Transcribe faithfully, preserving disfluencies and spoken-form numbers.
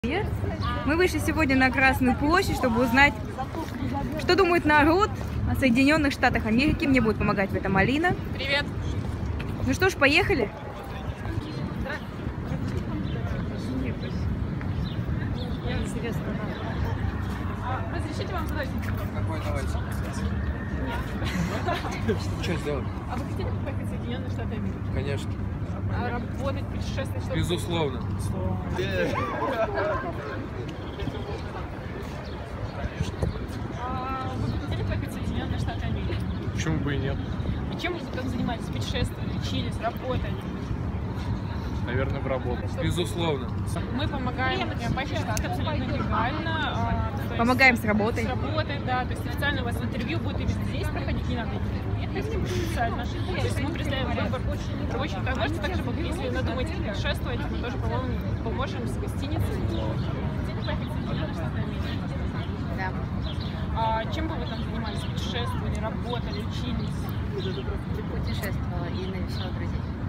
Привет. Мы вышли сегодня на Красную площадь, чтобы узнать, что думает народ о Соединенных Штатах Америки. Мне будет помогать в этом Алина. Привет. Ну что ж, поехали. Разрешите вам задать? Какой давайте? Нет. Что сделать? А вы хотите поехать в Соединенные Штаты Америки? Конечно. А работать, путешествовать, что-то? Безусловно. А вы бы хотели поехать в Соединенные Штаты Америки? Почему бы и нет? И чем вы там занимались? Путешествовали, учились, работали? Наверное, в работу. Безусловно. Мы помогаем поехать в Штаты абсолютно легально. а, то есть Помогаем с работой. С работой, да. То есть официально у вас интервью будет именно здесь проходить, не надо ехать официально. То есть мы представим выбор рабочих. Так, можете также, если надумаете путешествовать, мы тоже поможем, поможем с гостиницей. Хотите поехать в Соединенные Штаты Америки? Да. А чем бы вы там занимались? Путешествовали, работали, учились? Путешествовала и навещала друзей.